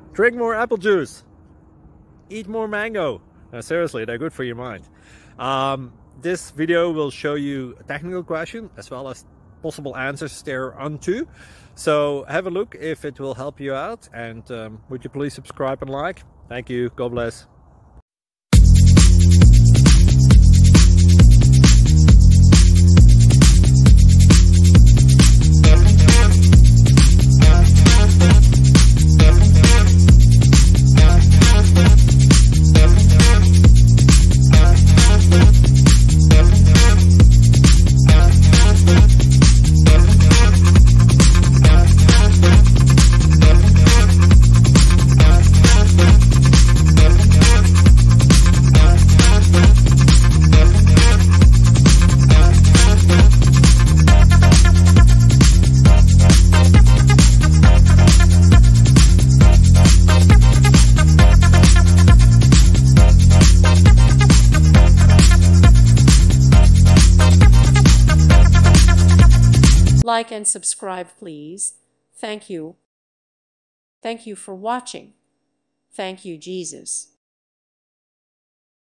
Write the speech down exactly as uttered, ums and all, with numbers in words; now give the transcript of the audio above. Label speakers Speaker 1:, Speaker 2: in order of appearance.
Speaker 1: Drink more apple juice. Eat more mango. Uh, seriously, they're good for your mind. Um, this video will show you a technical question as well as possible answers thereunto. So have a look if it will help you out, and um, would you please subscribe and like? Thank you. God bless.
Speaker 2: Like and subscribe, please. Thank you. Thank you for watching. Thank you, Jesus.